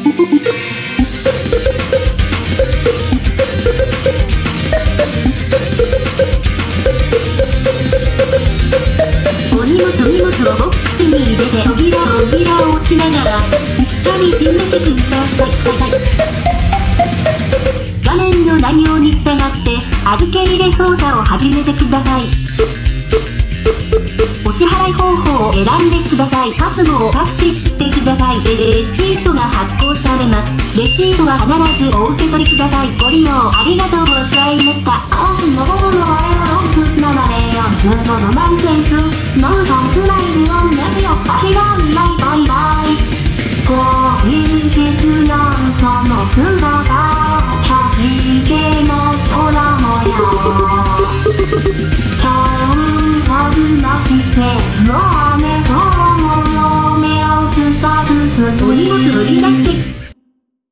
お荷物をボックスに入れて扉を押しながらしっかり閉めてください。画面の内容に従って預け入れ操作を始めてください。お支払い方法を選んでください。パスモをタッチしてください。レシートが発行されます。レシートは必ずお受け取りください。ご利用ありがとうございました。こういう切なさの